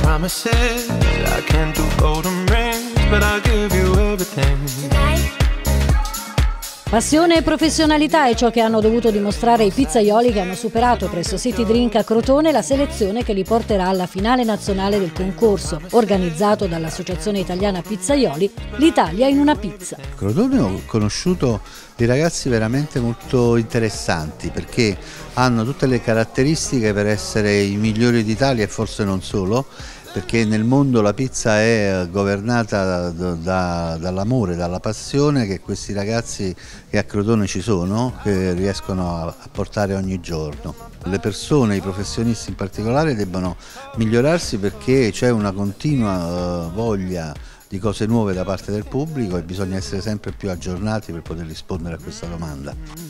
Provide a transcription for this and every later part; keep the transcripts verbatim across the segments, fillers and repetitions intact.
promises. I can't do golden rings, but I'll give you everything. Passione e professionalità è ciò che hanno dovuto dimostrare i pizzaioli che hanno superato presso City Drink a Crotone la selezione che li porterà alla finale nazionale del concorso, organizzato dall'Associazione Italiana Pizzaioli, l'Italia in una pizza. A Crotone ho conosciuto dei ragazzi veramente molto interessanti perché hanno tutte le caratteristiche per essere i migliori d'Italia e forse non solo, perché nel mondo la pizza è governata da, da, dall'amore, dalla passione che questi ragazzi che a Crotone ci sono, che riescono a, a portare ogni giorno. Le persone, i professionisti in particolare, debbono migliorarsi perché c'è una continua uh, voglia di cose nuove da parte del pubblico e bisogna essere sempre più aggiornati per poter rispondere a questa domanda.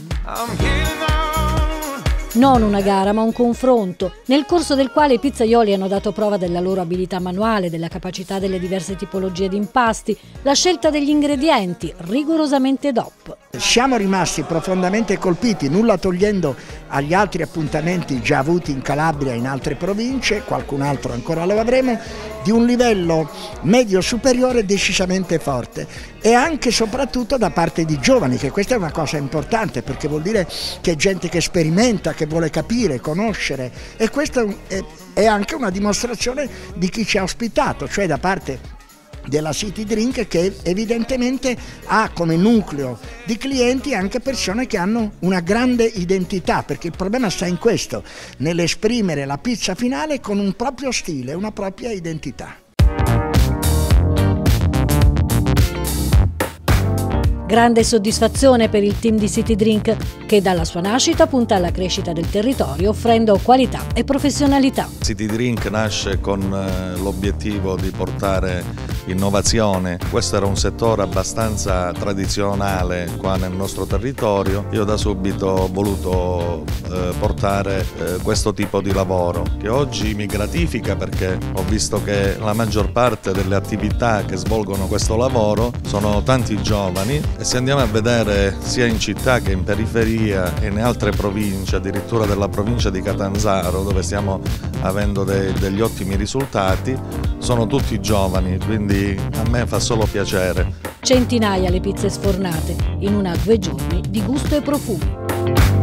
Non una gara, ma un confronto, nel corso del quale i pizzaioli hanno dato prova della loro abilità manuale, della capacità delle diverse tipologie di impasti, la scelta degli ingredienti, rigorosamente D O P. Siamo rimasti profondamente colpiti, nulla togliendo agli altri appuntamenti già avuti in Calabria e in altre province, qualcun altro ancora lo avremo, di un livello medio superiore decisamente forte e anche e soprattutto da parte di giovani, che questa è una cosa importante perché vuol dire che è gente che sperimenta, che vuole capire, conoscere, e questa è anche una dimostrazione di chi ci ha ospitato, cioè da parte della City Drink, che evidentemente ha come nucleo di clienti anche persone che hanno una grande identità, perché il problema sta in questo, nell'esprimere la pizza finale con un proprio stile, una propria identità. Grande soddisfazione per il team di City Drink, che dalla sua nascita punta alla crescita del territorio offrendo qualità e professionalità. City Drink nasce con l'obiettivo di portare innovazione. Questo era un settore abbastanza tradizionale qua nel nostro territorio. Io da subito ho voluto eh, portare eh, questo tipo di lavoro, che oggi mi gratifica perché ho visto che la maggior parte delle attività che svolgono questo lavoro sono tanti giovani, e se andiamo a vedere sia in città che in periferia e in altre province, addirittura della provincia di Catanzaro, dove stiamo avendo de- degli ottimi risultati, sono tutti giovani, quindi a me fa solo piacere. Centinaia le pizze sfornate, in una a due giorni di gusto e profumi.